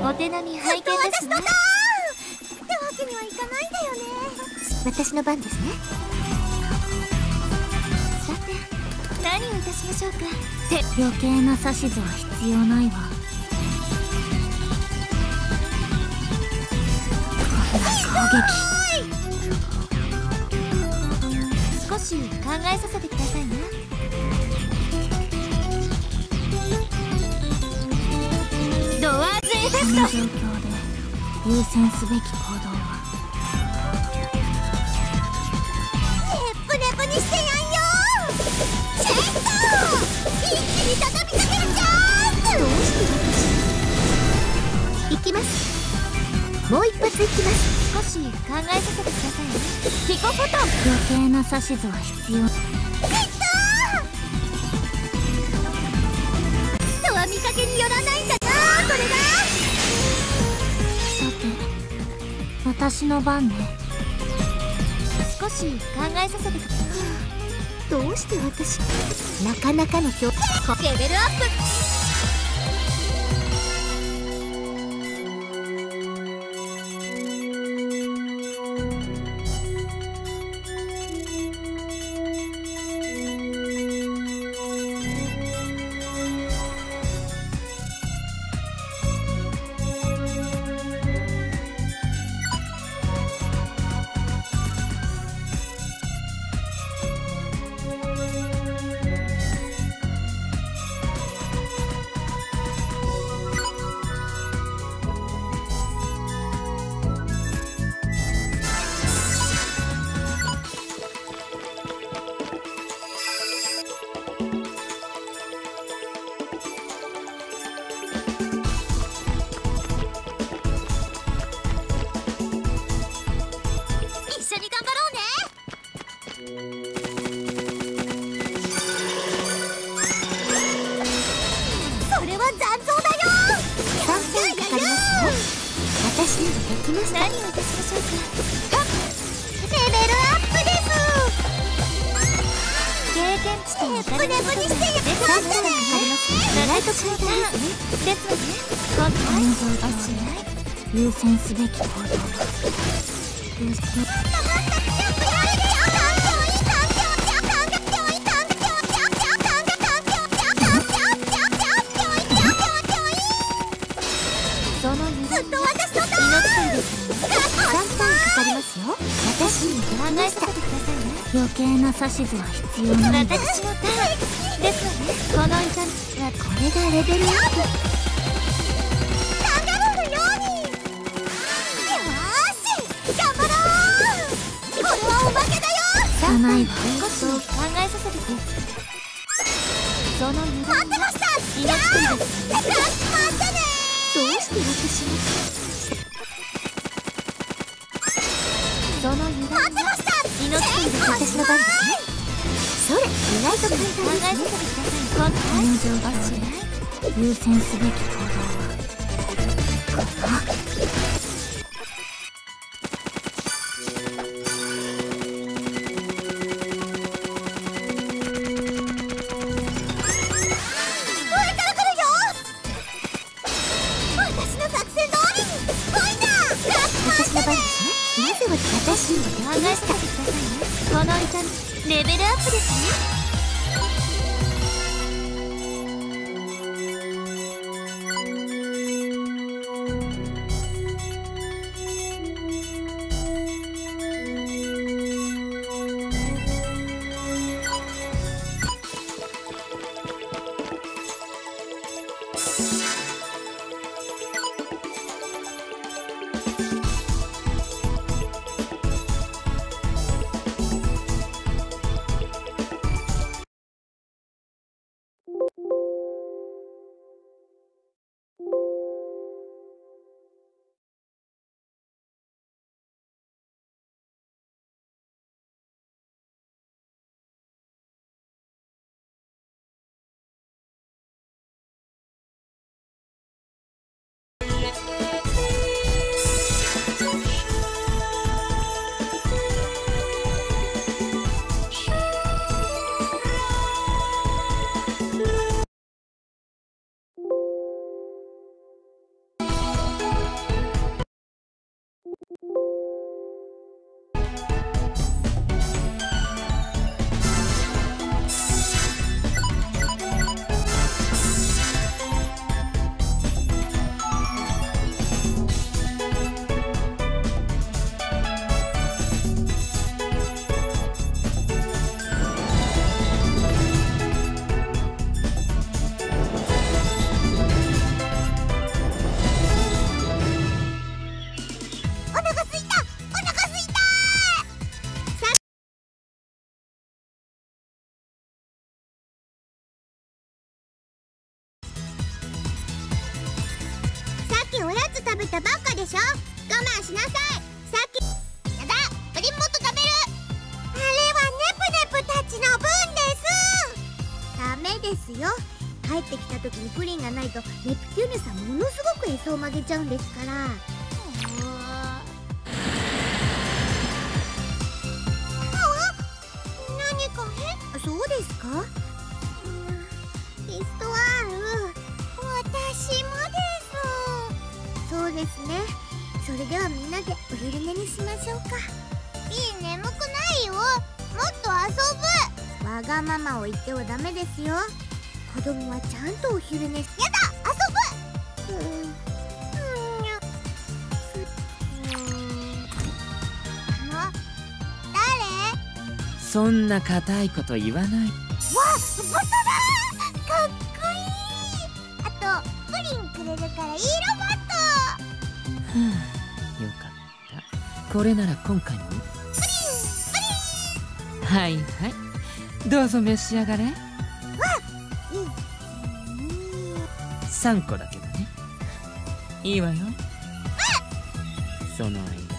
お手並み拝見ですね。 ってわけにはいかないんだよね。 私の番ですね。さて何をいたしましょうか。余計な指図は必要ないわ。攻撃。少し考えさせてくださいね。ドアーズエフェクト。この状況で優先すべき行動はネプネプにしてやんよ。チェイソー一気に畳みかけるチャンス。 どうして私行きます。もう一発行きます。少し考えさせてくださいね。ピコフォトン。余計な指図は必要。 とは見かけによらないんだな。それがさて私の番ね。少し考えさせてください。どうして私なかなかのレベルアップ。何をいたしましょうか。 レベルアップです。 経験値とネプネプにしてやってくださいね。 意外と簡単ですね。今度は優先すべき行動はそのずっと私のターン。3ターンかかりますよ。私に考えさせてくださいね。余計な指図は必要ない。私のターンですわね。この痛みはこれがレベルアップ。 カンガルーのように。よーし頑張ろう。これはおまけだよ。 少ないわ。少し考えさせてください。その油断待ってました。 命取りです。 待ってね。 どうして私もその油断待ってました。 命取りです。私の番ですね。それ意外と簡単ですね。この状況で優先すべき行動は私に考えさせてくださいね。この痛みレベルアップですね。 食べたばっかでしょ。我慢しなさい。さっきやだ、プリンもっと食べる。あれはネプネプたちの分です。ダメですよ。帰ってきた時にプリンがないとネプテューヌさんものすごくへそを曲げちゃうんですから。何か変？そうですか？ピストワール、私もです。そうですね。それではみんなでお昼寝にしましょうか。眠くないよ。もっと遊ぶ。わがままを言ってはダメですよ。子供はちゃんとお昼寝。やだ、遊ぶ。誰？ そんな固いこと言わない。 わ、ボトだ。かっこいい。あとプリンくれるからいいロボット。 よかった。これなら今回もはいはい、どうぞ召し上がれ。3個だけどね。いいわよ。その間に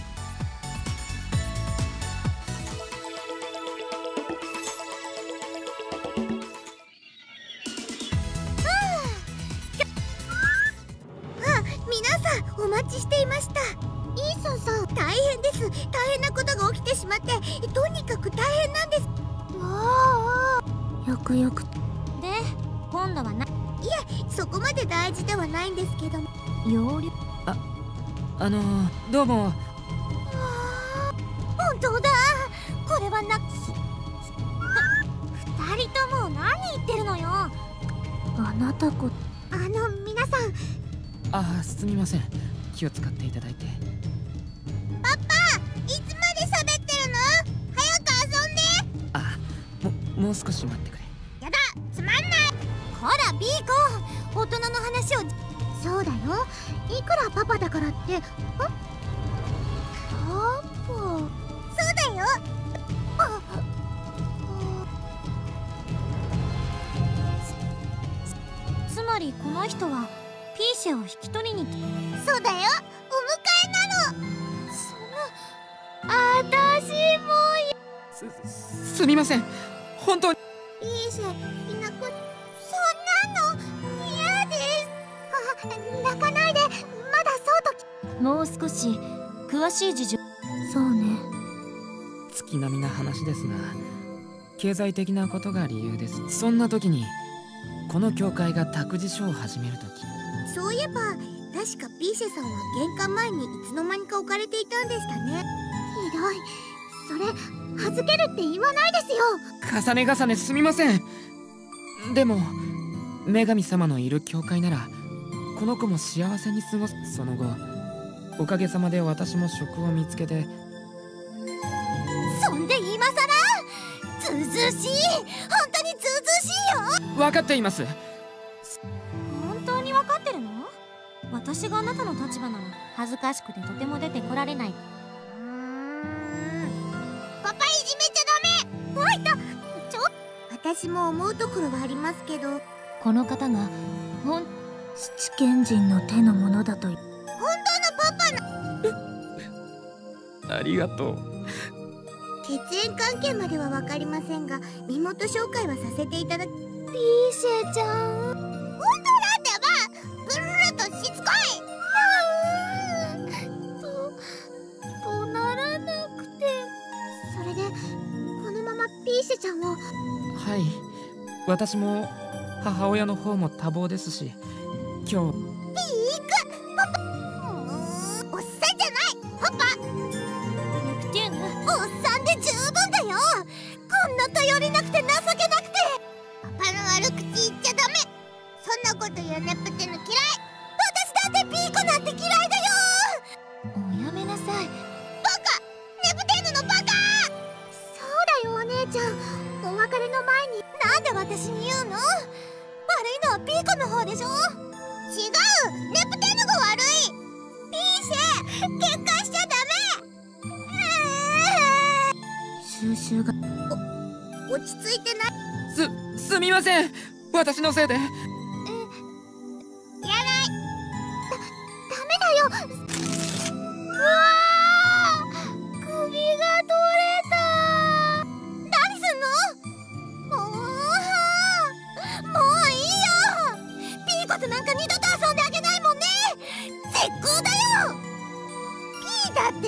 皆さんお待ちしていました。イーソンさん、大変です。大変なことが起きてしまって、とにかく大変なんです。 よくよく。で今度はな。 いえ、そこまで大事ではないんですけども。 容量。 どうも。 本当だ。これはな。二人とも何言ってるのよ。 あなたこ。 皆さん。 すみません。気を使っていただいて。 パパ、いつまで喋ってるの？早く遊んで。 もう少し待ってくれ。 やだ、つまんない。ほらビーコ、大人の話を。そうだよ。いくらパパだからって。パパ、そうだよ。 つまりこの人はピーシェを引き取りに。 そうだよ、お迎えなの。その、私も。 すみません。本当に。 ピーシェいなく。そんなの嫌です。泣かないで。まだそうと。 もう少し詳しい事情。そうね。 月並みな話ですが、経済的なことが理由です。そんな時にこの教会が託児所を始める時。 そういえば確かピーシェさんは玄関前にいつの間にか置かれていたんでしたね。ひどい。それ預けるって言わないですよ。 重ね重ねすみません。でも女神様のいる教会ならこの子も幸せに過ごす。その後おかげさまで私も職を見つけて。 そんで今さらずうずうしい。本当にずうずうしいよ。 分かっています。 本当に分かってるの？私があなたの立場なら恥ずかしくてとても出てこられない。 パパいじめちゃダメ。はいた。私も思うところはありますけど。 この方が七賢人の手のものだと。 本当のパパありがとう。 血縁関係までは分かりませんが、身元紹介はさせていただき。ピーシェちゃん。本当だってば。ぐるるとしつこい。怒鳴らなくて。それでこのままピーシェちゃんを。 はい、私も母親の方も多忙ですし、今日。 ピークパパ。おっさんじゃないパパ。 ネプテューヌ、 おっさんで十分だよ。こんな頼りなくて情けなくて。パパの悪口言っちゃダメ。そんなこと言うネプテヌ嫌い。私だってピーコなんて嫌いだよ。 おやめなさい。 バカ、ネプテヌのバカ。そうだよお姉ちゃん。お別れの前になんで私に言うの？悪いのはピーコの方でしょ。違う、ネプテヌが悪い。ピーシェ、喧嘩しちゃダメ。 収集が。 落ち着いてない。 すみません。私のせいで。 やらない。ダメだ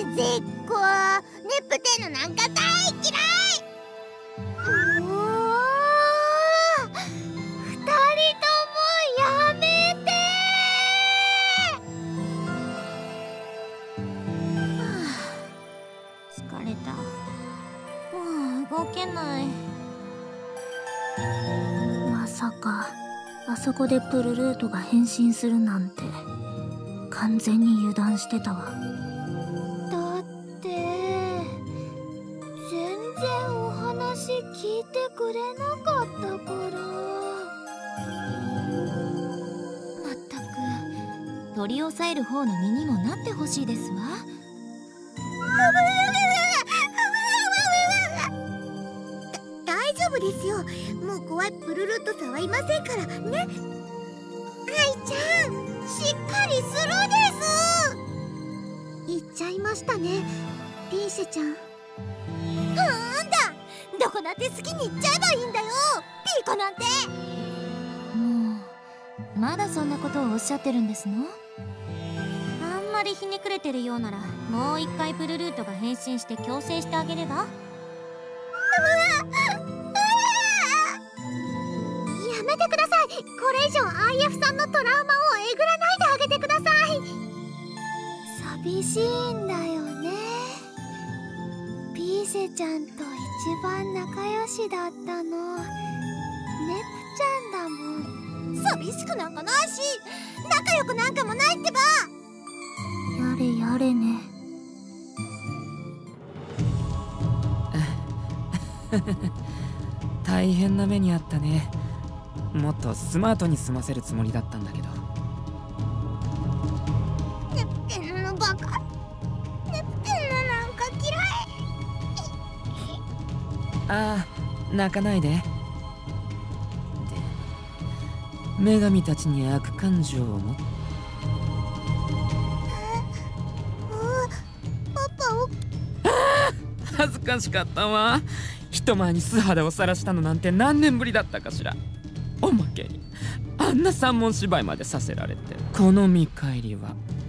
絶好。ネプテーヌなんか大嫌い。もう2人ともやめて。 疲れた。もう動けない。まさかあそこでプルルートが変身するなんて完全に油断してたわ。 だって全然お話聞いてくれなかったから。 まったく取り押さえる方の身にもなってほしいですわ。 大丈夫ですよ。もう怖いプルルートさんはいませんからね。愛ちゃん、しっかりするです。言っちゃいましたね、ピーシェちゃん。なんだ、どこだって好きに言っちゃえばいいんだよ、ピーコなんて。 もうまだそんなことをおっしゃってるんですの？あんまりひねくれてるようならもう一回プルルートが変身して強制してあげれば？ やめてください。これ以上IF さんのトラウマをえぐらないであげてください。寂しいんだよね。ピーセちゃんと一番仲良しだったのネプちゃんだもん。寂しくなんかないし、仲良くなんかもないってば。 やれやれね。 大変な目にあったね。もっとスマートに済ませるつもりだったんだけど。 ネプテーヌのバカ。ネプテーヌなんか嫌い。 ああ、泣かないで。で、女神たちに悪感情を持ってパパを。 恥ずかしかったわ。人前に素肌を晒したのなんて何年ぶりだったかしら。おまけにあんな三文芝居までさせられて、この見返りは